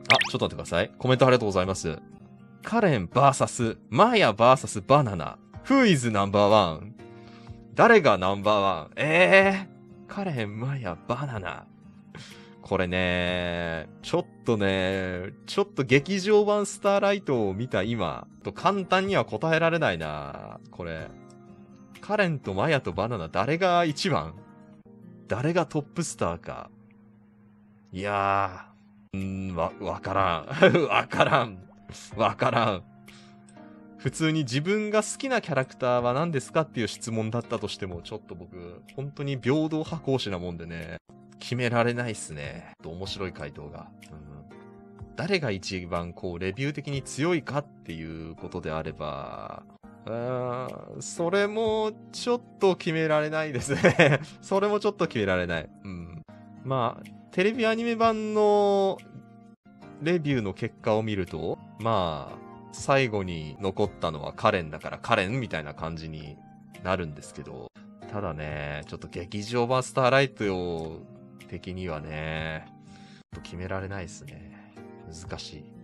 ちょっと待ってください。コメントありがとうございます。カレン VS マヤ VS バナナ。Who is No.1? 誰がナンバーワン？カレン、マヤ、バナナ。これね、ちょっと劇場版スターライトを見た今、簡単には答えられないな。これ。カレンとマヤとバナナ、誰が一番？誰がトップスターか。いやー、わからん。わからん。普通に自分が好きなキャラクターは何ですかっていう質問だったとしても、ちょっと僕、本当に平等派講師なもんでね、決められないっすね。面白い回答が。誰が一番レビュー的に強いかっていうことであれば、それもちょっと決められないですね。それもちょっと決められない。まあ、テレビアニメ版のレビューの結果を見ると、まあ、最後に残ったのはカレンだからカレンみたいな感じになるんですけど、ただね、ちょっと劇場版スターライト的にはね、決められないですね。難しい。